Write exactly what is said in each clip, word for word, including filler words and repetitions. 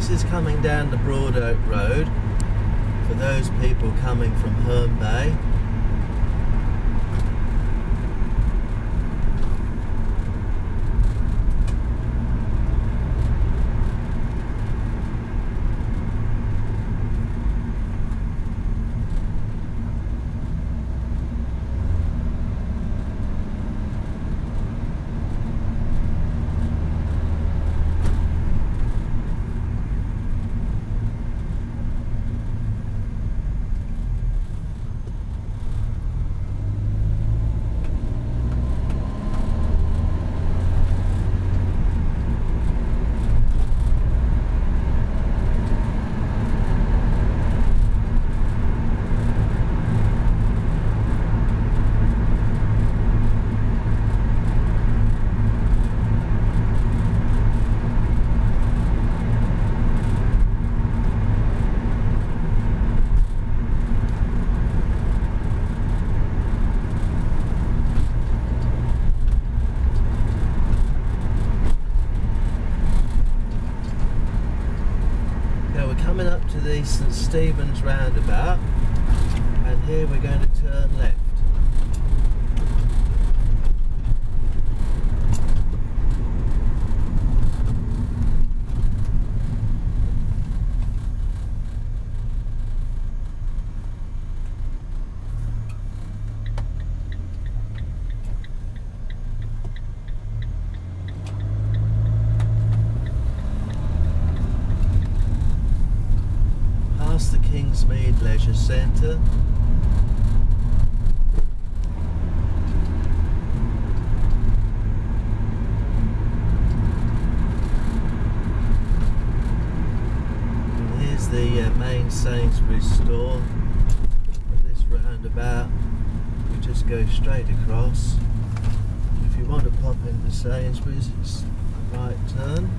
this is coming down the Broad Oak Road for those people coming from Herne Bay. Coming up to the St Stephen's roundabout, and here we're going to turn left. The Kingsmead Leisure Centre. And here's the uh, main Sainsbury's store. At this roundabout, you just go straight across. If you want to pop into Sainsbury's, it's a right turn.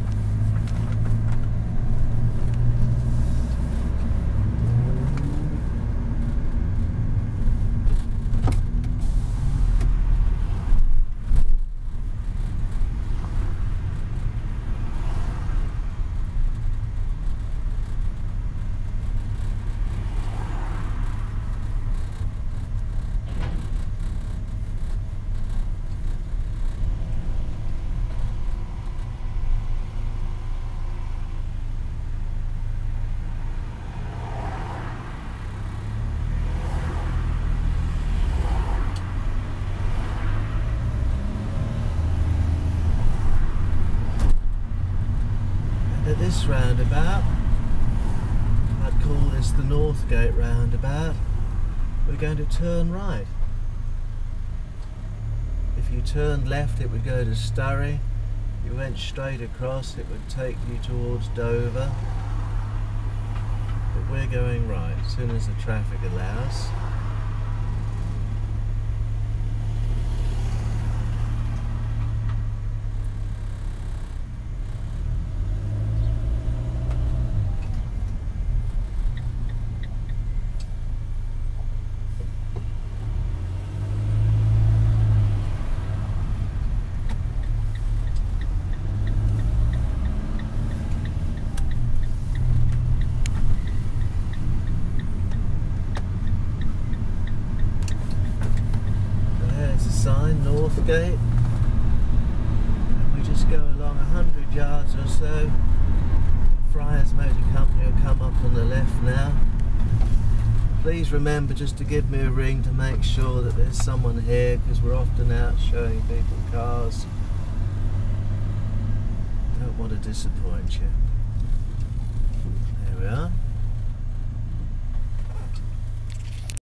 At this roundabout, I'd call this the Northgate roundabout, we're going to turn right. If you turned left, it would go to Sturry. If you went straight across, it would take you towards Dover. But we're going right as soon as the traffic allows. Sign Northgate, and we just go along a hundred yards or so. Friars Motor Company will come up on the left now. Please remember just to give me a ring to make sure that there's someone here, because we're often out showing people cars. Don't want to disappoint you.